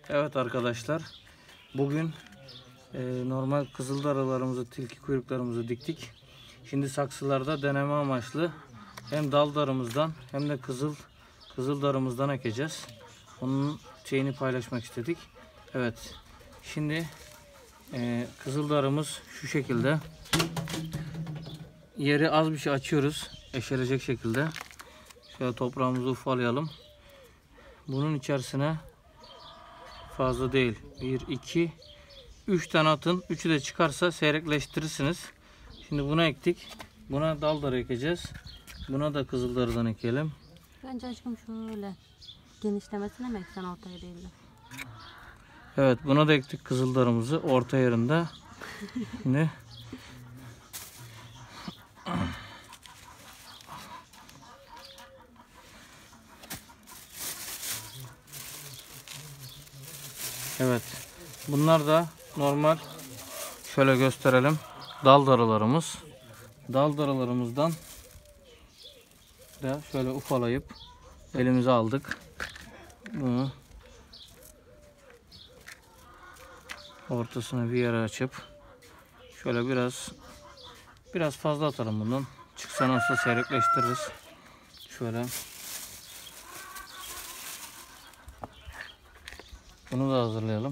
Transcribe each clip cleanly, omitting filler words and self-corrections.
Evet arkadaşlar, bugün normal kızıldarılarımızı, tilki kuyruklarımızı diktik. Şimdi saksılarda deneme amaçlı hem daldarımızdan hem de kızıldarımızdan ekeceğiz. Onun şeyini paylaşmak istedik. Evet, şimdi kızıldarımız şu şekilde. Yeri az bir şey açıyoruz, eşelecek şekilde. Şöyle toprağımızı ufalayalım. Bunun içerisine fazla değil. 1, 2, 3 tane atın. 3'ü de çıkarsa seyrekleştirirsiniz. Şimdi buna ektik. Buna daldarı ekeceğiz. Buna da kızıldarıdan ekelim. Bence aşkım şöyle genişlemesine mi eksen ortaya değil de? Evet, buna da ektik kızıldarımızı orta yerinde. Şimdi evet, bunlar da normal, şöyle gösterelim, daldarılarımız. Daldarılarımızdan da şöyle ufalayıp elimize aldık. Bunu ortasına bir yere açıp şöyle biraz fazla atalım bundan. Çıksa nasıl seyrekleştiririz. Şöyle. Bunu da hazırlayalım.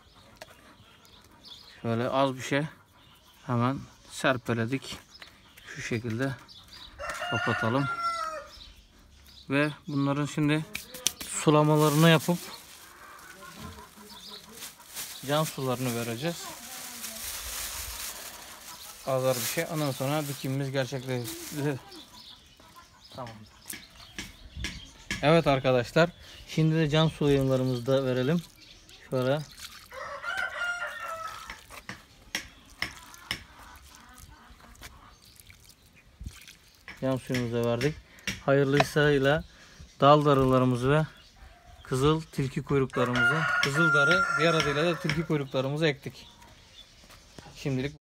Şöyle az bir şey hemen serpeledik. Şu şekilde kapatalım. Ve bunların şimdi sulamalarını yapıp can sularını vereceğiz. Azar bir şey. Ondan sonra dikimimiz gerçekleşti. Tamam. Evet arkadaşlar. Şimdi de can sularımızı da verelim. Şöyle. Can suyumuzu da verdik. Hayırlısıyla daldarılarımızı ve kızıl tilki kuyruklarımızı, kızıldarı diğer adıyla da tilki kuyruklarımızı ektik. Şimdilik